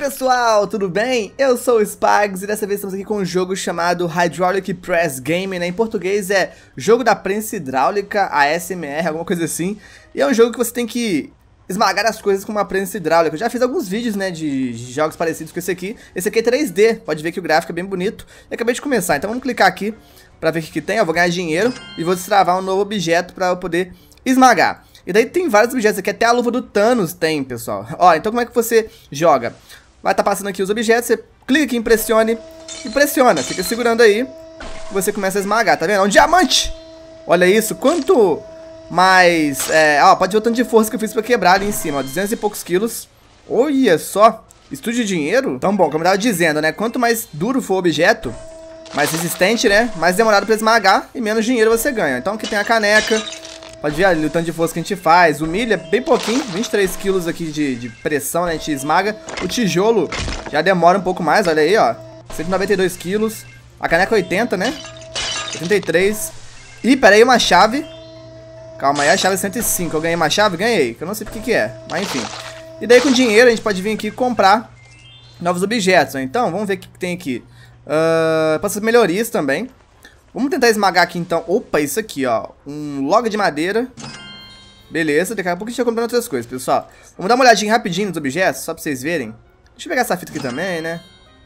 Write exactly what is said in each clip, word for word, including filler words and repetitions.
pessoal, tudo bem? Eu sou o Spags e dessa vez estamos aqui com um jogo chamado Hydraulic Press Game, né? Em português é Jogo da Prensa Hidráulica, A S M R, alguma coisa assim. E é um jogo que você tem que esmagar as coisas com uma prensa hidráulica. Eu já fiz alguns vídeos, né, de jogos parecidos com esse aqui. Esse aqui é três D, pode ver que o gráfico é bem bonito. E acabei de começar, então vamos clicar aqui pra ver o que, que tem. Eu vou ganhar dinheiro e vou destravar um novo objeto pra eu poder esmagar. E daí tem vários objetos aqui, até a luva do Thanos tem, pessoal. Ó, então como é que você joga? Vai estar passando aqui os objetos, você clica aqui, impressione e pressiona. Fica segurando aí e você começa a esmagar, tá vendo? É um diamante! Olha isso, quanto mais... É, ó, pode ver o tanto de força que eu fiz pra quebrar ali em cima, ó, duzentos e poucos quilos. Olha só, estudo de dinheiro? Então, bom, como eu tava dizendo, né? Quanto mais duro for o objeto, mais resistente, né? Mais demorado pra esmagar e menos dinheiro você ganha. Então aqui tem a caneca. Pode ver ali o tanto de força que a gente faz. O milho é bem pouquinho, vinte e três quilos aqui de, de pressão, né? A gente esmaga. O tijolo já demora um pouco mais, olha aí, ó. cento e noventa e dois quilos. A caneca oitenta, né? oitenta e três. Ih, pera aí, uma chave. Calma aí, a chave é cento e cinco. Eu ganhei uma chave? Ganhei, que eu não sei o que que é. Mas enfim. E daí com dinheiro a gente pode vir aqui e comprar novos objetos, né? Então, vamos ver o que tem aqui. Uh, Passa melhorias também. Vamos tentar esmagar aqui então. Opa, isso aqui, ó. Um log de madeira. Beleza, daqui a pouco a gente vai comprando outras coisas, pessoal. Vamos dar uma olhadinha rapidinho nos objetos, só pra vocês verem. Deixa eu pegar essa fita aqui também, né?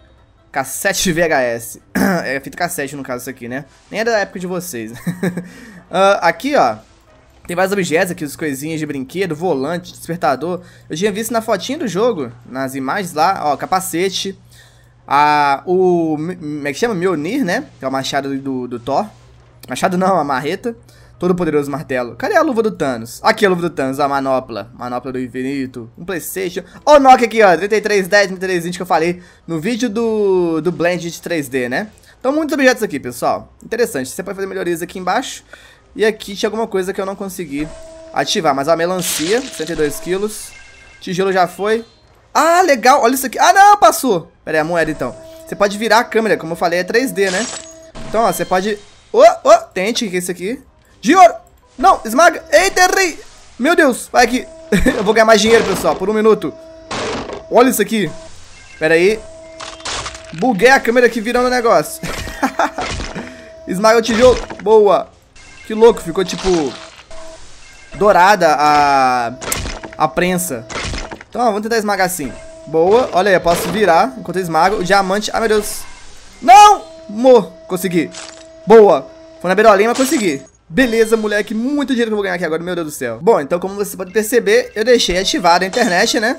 Cassete V H S. É fita cassete no caso isso aqui, né? Nem é da época de vocês. uh, Aqui, ó. Tem vários objetos aqui, as coisinhas de brinquedo, volante, despertador. Eu tinha visto na fotinha do jogo, nas imagens lá, ó, capacete. A, o, como é que chama? Mjolnir, né? Que é o machado do, do Thor. Machado não, a marreta. Todo poderoso martelo. Cadê a luva do Thanos? Aqui a luva do Thanos, a manopla. Manopla do infinito. Um Playstation. Ó o Nokia aqui, ó. trinta e três dez, trinta e três vinte que eu falei no vídeo do, do Blend de três D, né? Então muitos objetos aqui, pessoal. Interessante. Você pode fazer melhorias aqui embaixo. E aqui tinha alguma coisa que eu não consegui ativar. Mas ó, a melancia, cento e dois quilos. Tijolo já foi. Ah, legal, olha isso aqui. Ah, não, passou. Pera aí, a moeda então. Você pode virar a câmera, como eu falei, é três D, né? Então, ó, você pode... Oh, oh, tente, que é isso aqui. De ouro. Não, esmaga. Eita, errei. Meu Deus, vai aqui. Eu vou ganhar mais dinheiro, pessoal, por um minuto. Olha isso aqui. Pera aí. Buguei a câmera aqui virando o negócio. Esmaga o tijolo. Boa. Que louco, ficou tipo... dourada a... a prensa. Então, ó, vamos tentar esmagar assim. Boa, olha aí, eu posso virar enquanto eu esmago. O diamante, ai meu Deus. Não! Mo, consegui. Boa, foi na beirolinha, mas consegui. Beleza, moleque, muito dinheiro que eu vou ganhar aqui agora, meu Deus do céu. Bom, então como você pode perceber, eu deixei ativada a internet, né?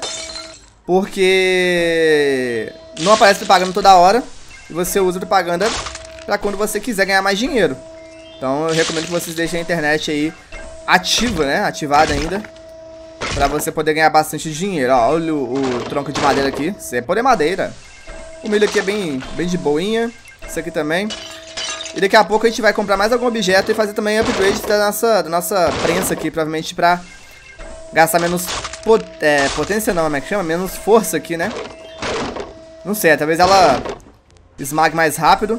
Porque não aparece propaganda toda hora. E você usa propaganda pra quando você quiser ganhar mais dinheiro. Então eu recomendo que vocês deixem a internet aí ativa, né? Ativada ainda. Pra você poder ganhar bastante dinheiro. Ó, olha o, o tronco de madeira aqui. Isso é poder madeira. O milho aqui é bem, bem de boinha. Isso aqui também. E daqui a pouco a gente vai comprar mais algum objeto e fazer também upgrade da nossa, da nossa prensa aqui. Provavelmente pra gastar menos pot, é, potência não, como é que chama? Menos força aqui, né? Não sei, talvez ela esmague mais rápido.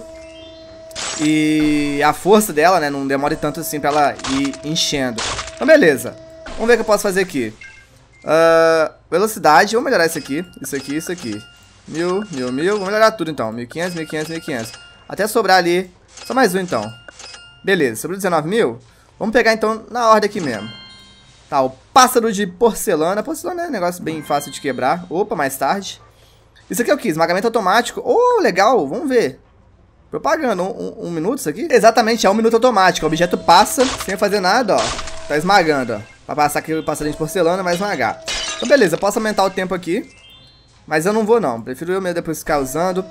E a força dela, né, não demore tanto assim pra ela ir enchendo. Então beleza. Vamos ver o que eu posso fazer aqui. Uh, velocidade, vou melhorar isso aqui. Isso aqui, isso aqui. Mil, mil, mil. Vou melhorar tudo então. mil e quinhentos, mil e quinhentos, mil e quinhentos. Até sobrar ali. Só mais um então. Beleza, sobrou dezenove mil. Vamos pegar então na ordem aqui mesmo. Tá, o pássaro de porcelana. Porcelana é um negócio bem fácil de quebrar. Opa, mais tarde. Isso aqui é o que? Esmagamento automático. Oh, legal, vamos ver. Propaganda, um, um, um minuto isso aqui? Exatamente, é um minuto automático. O objeto passa sem fazer nada, ó. Tá esmagando, ó. Pra passar aqui o passarinho de porcelana, vai esmagar. Então beleza, eu posso aumentar o tempo aqui. Mas eu não vou não, prefiro eu mesmo depois ficar usando.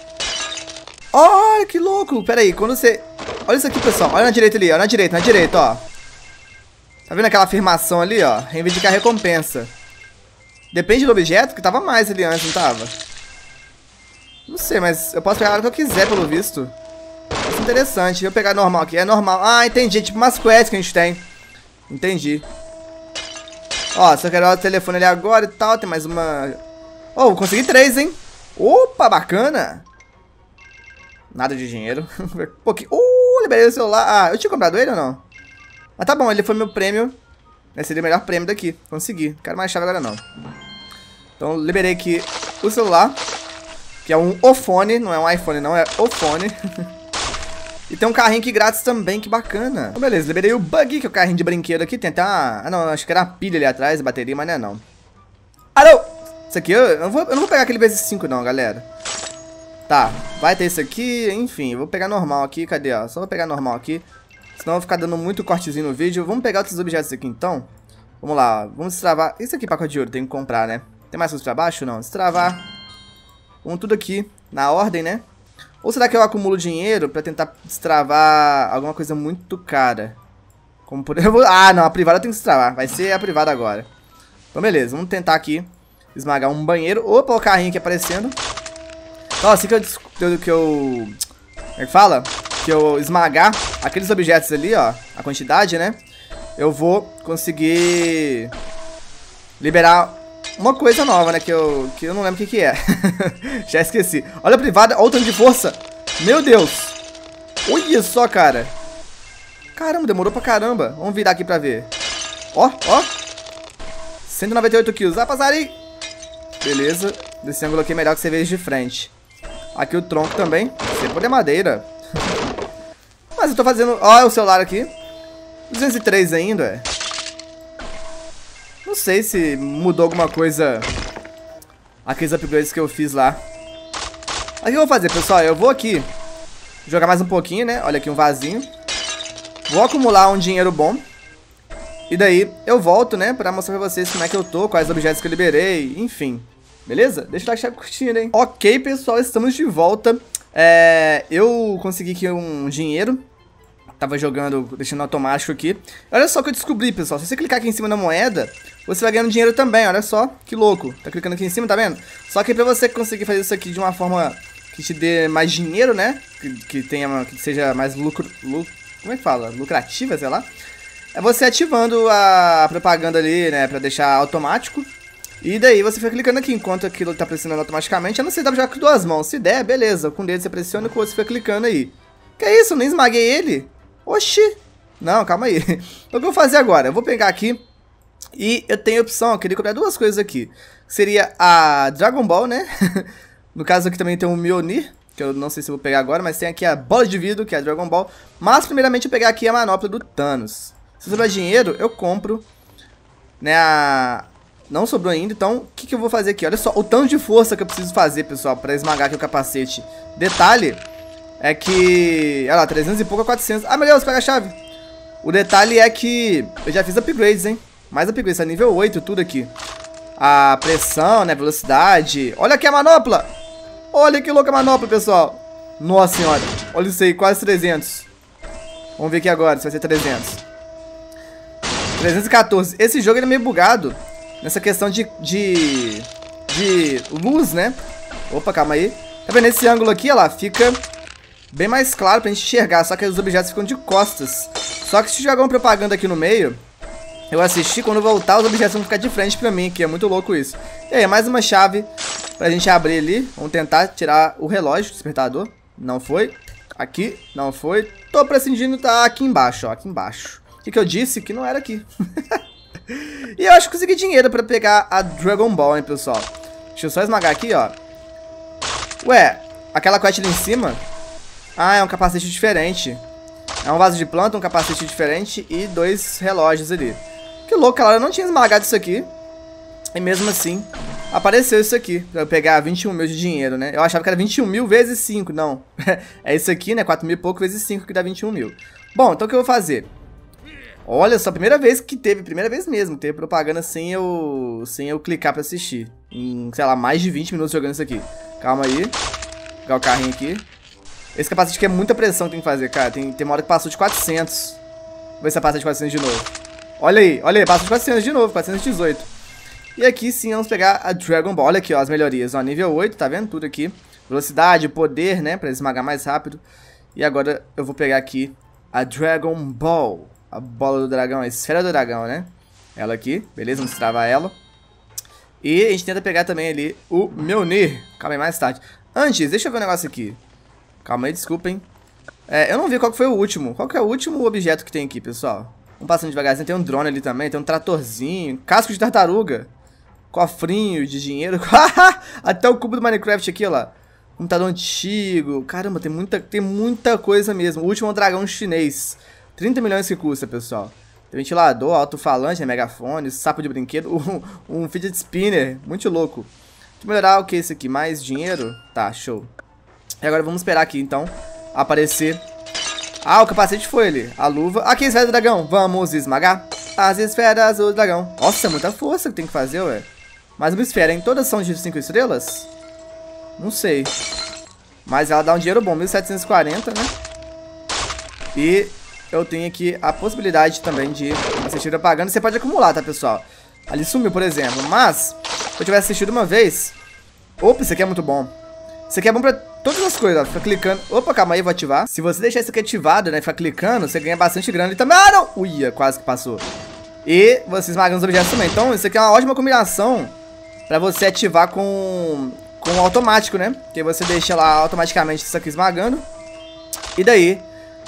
Olha que louco, pera aí, quando você... Olha isso aqui, pessoal, olha na direita ali, olha na direita, na direita, ó. Tá vendo aquela afirmação ali, ó? Reivindicar recompensa. Depende do objeto, que tava mais ali antes, não tava? Não sei, mas eu posso pegar a hora que eu quiser, pelo visto. Isso é interessante, eu pegar normal aqui, é normal. Ah, entendi, tipo umas quests que a gente tem. Entendi. Ó, se eu quero o telefone ali agora e tal, tem mais uma... Oh, consegui três, hein? Opa, bacana. Nada de dinheiro. Um pouquinho. Uh, liberei o celular. Ah, eu tinha comprado ele ou não? Mas tá bom, ele foi meu prêmio. Esse seria o melhor prêmio daqui. Consegui. Não quero mais chave agora não. Então liberei aqui o celular, que é um ofone, não é um iPhone não, é ofone. E tem um carrinho aqui grátis também, que bacana. Então, beleza, liberei o Buggy, que é o carrinho de brinquedo aqui. Tem até uma... Ah, não, acho que era uma pilha ali atrás, bateria, mas não é não. Ah, não! Isso aqui, eu, eu, não, vou, eu não vou pegar aquele vezes cinco não, galera. Tá, vai ter isso aqui, enfim, eu vou pegar normal aqui, cadê, ó? Só vou pegar normal aqui, senão eu vou ficar dando muito cortezinho no vídeo. Vamos pegar outros objetos aqui, então. Vamos lá, vamos destravar. Isso aqui, pacote de ouro, tem que comprar, né? Tem mais coisa pra baixo? Não, destravar. Vamos tudo aqui, na ordem, né? Ou será que eu acumulo dinheiro pra tentar destravar alguma coisa muito cara? Como por... eu vou... Ah, não, a privada eu tenho que destravar. Vai ser a privada agora. Então, beleza, vamos tentar aqui esmagar um banheiro. Opa, o carrinho aqui aparecendo. Então, assim que eu... Que eu... Como é que fala? Que eu esmagar aqueles objetos ali, ó, a quantidade, né? Eu vou conseguir liberar uma coisa nova, né? Que eu, que eu não lembro o que que é. Já esqueci. Olha a privada, olha o tanto de força. Meu Deus. Olha só, cara. Caramba, demorou pra caramba. Vamos virar aqui pra ver. Ó, ó. cento e noventa e oito quilos. Vai, passarinho. Beleza. Desse ângulo aqui é melhor que você veja de frente. Aqui o tronco também. Sempre é madeira. Mas eu tô fazendo... Ó, o celular aqui. duzentos e três ainda, é. Não sei se mudou alguma coisa. Aqueles upgrades que eu fiz lá. Aí o que eu vou fazer, pessoal? Eu vou aqui jogar mais um pouquinho, né? Olha aqui um vasinho. Vou acumular um dinheiro bom. E daí eu volto, né? Pra mostrar pra vocês como é que eu tô, quais objetos que eu liberei, enfim. Beleza? Deixa o like, deixa curtindo, hein? Ok, pessoal, estamos de volta. É, eu consegui aqui um dinheiro. Tava jogando, deixando automático aqui. Olha só o que eu descobri, pessoal. Se você clicar aqui em cima da moeda, você vai ganhando dinheiro também. Olha só, que louco. Tá clicando aqui em cima, tá vendo? Só que pra você conseguir fazer isso aqui de uma forma que te dê mais dinheiro, né? Que, que tenha, que seja mais lucro, lucro... Como é que fala? Lucrativa, sei lá. É você ativando a propaganda ali, né? Pra deixar automático. E daí você fica clicando aqui enquanto aquilo tá pressionando automaticamente. Eu não sei, dá pra jogar com duas mãos. Se der, beleza. Com o dedo você pressiona e com o outro você fica clicando aí. Que isso? Eu nem esmaguei ele? Oxi! Não, calma aí. O que eu vou fazer agora? Eu vou pegar aqui e eu tenho a opção, eu queria comprar duas coisas aqui. Seria a Dragon Ball, né? No caso aqui também tem o Mjolnir, que eu não sei se eu vou pegar agora, mas tem aqui a Bola de Vidro, que é a Dragon Ball. Mas primeiramente eu pegar aqui a manopla do Thanos. Se sobrar dinheiro, eu compro, né, a... Não sobrou ainda, então o que, que eu vou fazer aqui? Olha só o tanto de força que eu preciso fazer, pessoal, pra esmagar aqui o capacete. Detalhe... É que... Olha lá, trezentos e pouco a quatrocentos. Ah, meu Deus, pega a chave. O detalhe é que eu já fiz upgrades, hein? Mais upgrades, tá nível oito, tudo aqui. A pressão, né, velocidade. Olha aqui a manopla. Olha que louca a manopla, pessoal. Nossa senhora. Olha isso aí, quase trezentos. Vamos ver aqui agora se vai ser trezentos. trezentos e quatorze. Esse jogo ele é meio bugado. Nessa questão de... De, de luz, né? Opa, calma aí. Tá vendo? Esse ângulo aqui, ó lá, fica... bem mais claro pra gente enxergar, só que os objetos ficam de costas. Só que se jogar uma propaganda aqui no meio, eu assisti, quando voltar os objetos vão ficar de frente pra mim, que é muito louco isso. E aí, mais uma chave pra gente abrir ali. Vamos tentar tirar o relógio, o despertador. Não foi. Aqui, não foi. Tô prescindindo, tá aqui embaixo, ó, aqui embaixo. O que que eu disse? Que não era aqui. E eu acho que consegui dinheiro pra pegar a Dragon Ball, hein, pessoal. Deixa eu só esmagar aqui, ó. Ué, aquela quest ali em cima... Ah, é um capacete diferente. É um vaso de planta, um capacete diferente e dois relógios ali. Que louco, cara, eu não tinha esmagado isso aqui. E mesmo assim, apareceu isso aqui. Pra eu pegar vinte e um mil de dinheiro, né? Eu achava que era vinte e um mil vezes cinco, não. É isso aqui, né? quatro mil e pouco vezes cinco que dá vinte e um mil. Bom, então o que eu vou fazer? Olha só, primeira vez que teve, primeira vez mesmo, teve propaganda sem eu, sem eu clicar pra assistir. Em, sei lá, mais de vinte minutos jogando isso aqui. Calma aí. Vou pegar o carrinho aqui. Esse capacete aqui é muita pressão que tem que fazer, cara. Tem, tem uma hora que passou de quatrocentos. Vou ver se passa de quatrocentos de novo. Olha aí, olha aí, passou de quatrocentos de novo, quatrocentos e dezoito. E aqui sim, vamos pegar a Dragon Ball. Olha aqui, ó, as melhorias. Ó, nível oito, tá vendo? Tudo aqui. Velocidade, poder, né, pra esmagar mais rápido. E agora eu vou pegar aqui a Dragon Ball. A bola do dragão, a esfera do dragão, né? Ela aqui, beleza, vamos travar ela. E a gente tenta pegar também ali o Mjolnir. Calma aí, mais tarde. Antes, deixa eu ver um negócio aqui. Calma aí, desculpem. É, eu não vi qual que foi o último. Qual que é o último objeto que tem aqui, pessoal? Vamos passando devagarzinho. Tem um drone ali também, tem um tratorzinho. Casco de tartaruga. cofrinho de dinheiro. Até o cubo do Minecraft aqui, ó lá. Computador antigo. Caramba, tem muita, tem muita coisa mesmo. O último dragão chinês. trinta milhões que custa, pessoal. Tem ventilador, alto-falante, megafone, sapo de brinquedo, um, um fidget spinner. Muito louco. Deixa eu melhorar o que é esse aqui? Mais dinheiro? Tá, show. E agora vamos esperar aqui, então, aparecer. Ah, o capacete foi ali. A luva. Aqui, esfera do dragão. Vamos esmagar as esferas do dragão. Nossa, é muita força que tem que fazer, ué. Mais uma esfera, hein? Todas são de cinco estrelas? Não sei. Mas ela dá um dinheiro bom, mil setecentos e quarenta, né? E eu tenho aqui a possibilidade também de assistir apagando. Você pode acumular, tá, pessoal? Ali sumiu, por exemplo. Mas, se eu tivesse assistido uma vez... Opa, isso aqui é muito bom. Isso aqui é bom pra todas as coisas, ó. Fica clicando. Opa, calma aí, vou ativar. Se você deixar isso aqui ativado, né, ficar clicando, você ganha bastante grana e também... Ah, não! Uia, quase que passou. E você esmagando os objetos também. Então, isso aqui é uma ótima combinação pra você ativar com... com o automático, né? Que você deixa lá automaticamente isso aqui esmagando. E daí...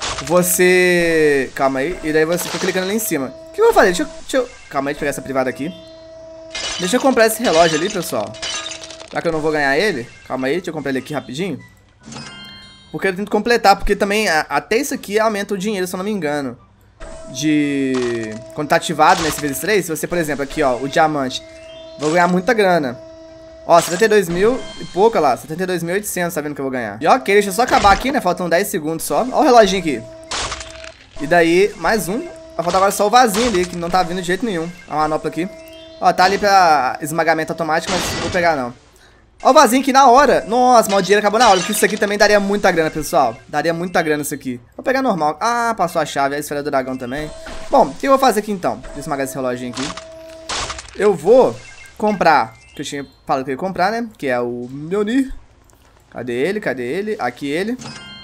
Você... Calma aí. E daí você fica clicando ali em cima. O que eu vou fazer? Deixa eu... Deixa eu... Calma aí, deixa eu pegar essa privada aqui. Deixa eu comprar esse relógio ali, pessoal. Já que eu não vou ganhar ele. Calma aí, deixa eu comprar ele aqui rapidinho. Porque eu tento completar. Porque também, a, até isso aqui aumenta o dinheiro, se eu não me engano. De... Quando tá ativado nesse vezes três. Se você, por exemplo, aqui, ó, o diamante. Vou ganhar muita grana. Ó, setenta e dois mil e pouca lá. setenta e dois mil e oitocentos, tá vendo que eu vou ganhar. E ok, deixa eu só acabar aqui, né? Faltam dez segundos só. Ó o reloginho aqui. E daí, mais um. Vai faltar agora só o vasinho ali, que não tá vindo de jeito nenhum. A manopla aqui. Ó, tá ali pra esmagamento automático, mas não vou pegar não. Ó o vasinho aqui na hora. Nossa, mas o dinheiro acabou na hora, porque isso aqui também daria muita grana, pessoal. Daria muita grana isso aqui. Vou pegar normal. Ah, passou a chave, a esfera do dragão também. Bom, o que eu vou fazer aqui então? Deixa eu esmagar esse reloginho aqui. Eu vou comprar, que eu tinha falado que eu ia comprar, né? Que é o Mjolnir. Cadê ele? Cadê ele? Aqui ele.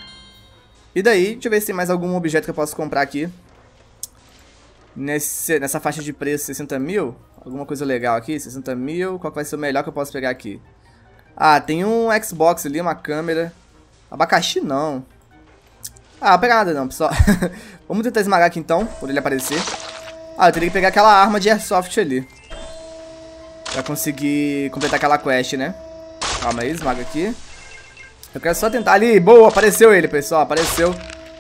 E daí, deixa eu ver se tem mais algum objeto que eu posso comprar aqui. Nesse, nessa faixa de preço, sessenta mil. Alguma coisa legal aqui, sessenta mil. Qual que vai ser o melhor que eu posso pegar aqui? Ah, tem um Xbox ali, uma câmera. Abacaxi não. Ah, não vou pegar nada não, pessoal. Vamos tentar esmagar aqui então, por ele aparecer. Ah, eu teria que pegar aquela arma de airsoft ali. Pra conseguir completar aquela quest, né? Calma aí, esmaga aqui. Eu quero só tentar ali. Boa, apareceu ele, pessoal, apareceu.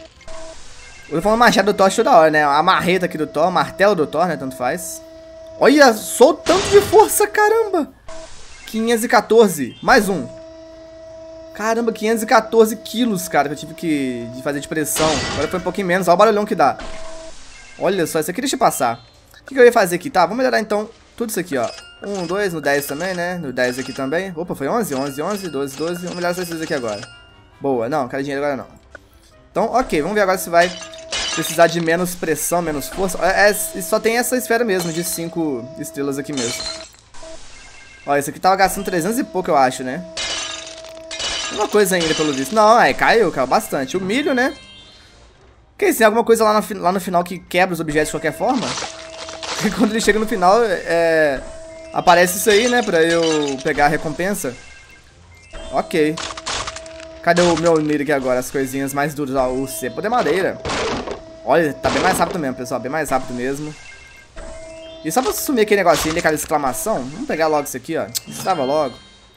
Eu tô falando machado do Thor toda hora, né? A marreta aqui do Thor, martelo do Thor, né? Tanto faz. Olha só o tanto de força, caramba! quinhentos e quatorze, mais um. Caramba, quinhentos e quatorze quilos, cara, que eu tive que de fazer de pressão. Agora foi um pouquinho menos, olha o barulhão que dá. Olha só, isso aqui deixa eu passar. O que, que eu ia fazer aqui? Tá, vamos melhorar então tudo isso aqui, ó. um, dois, no dez também, né? No dez aqui também. Opa, foi onze, onze, onze, doze, doze. Vamos melhorar essas coisas aqui agora. Boa, não, quero dinheiro agora não. Então, ok, vamos ver agora se vai precisar de menos pressão, menos força. É, é, só tem essa esfera mesmo, de cinco estrelas aqui mesmo. Ó, esse aqui tava gastando trezentos e pouco, eu acho, né? Uma coisa ainda, pelo visto. Não, aí caiu, caiu bastante. O milho, né? Que isso, tem alguma coisa lá no, lá no final que quebra os objetos de qualquer forma? E quando ele chega no final, é... aparece isso aí, né? Pra eu pegar a recompensa. Ok. Cadê o meu milho aqui agora? As coisinhas mais duras. Ó, o cepo de madeira. Olha, tá bem mais rápido mesmo, pessoal. Bem mais rápido mesmo. E só pra sumir aquele negocinho ali, aquela exclamação. Vamos pegar logo isso aqui, ó. Estava logo.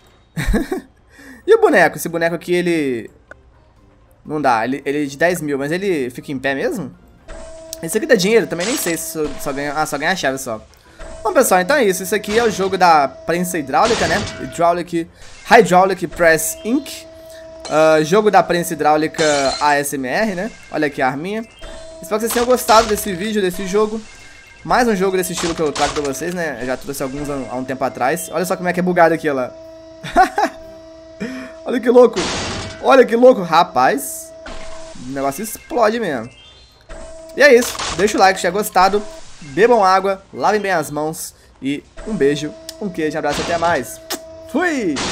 E o boneco? Esse boneco aqui, ele... Não dá. Ele, ele é de dez mil, mas ele fica em pé mesmo? Esse aqui dá dinheiro? Também nem sei se só, só ganha... Ah, só ganha a chave só. Bom, pessoal, então é isso. Isso aqui é o jogo da prensa hidráulica, né? Hydraulic, Hydraulic Press Incorporated. Uh, jogo da prensa hidráulica A S M R, né? Olha aqui a arminha. Espero que vocês tenham gostado desse vídeo, desse jogo. Mais um jogo desse estilo que eu trago pra vocês, né? Eu já trouxe alguns há um tempo atrás. Olha só como é que é bugado aqui, olha lá. Olha que louco. Olha que louco. Rapaz, o negócio explode mesmo. E é isso. Deixa o like se tiver gostado. Bebam água, lavem bem as mãos. E um beijo, um queijo, um abraço e até mais. Fui!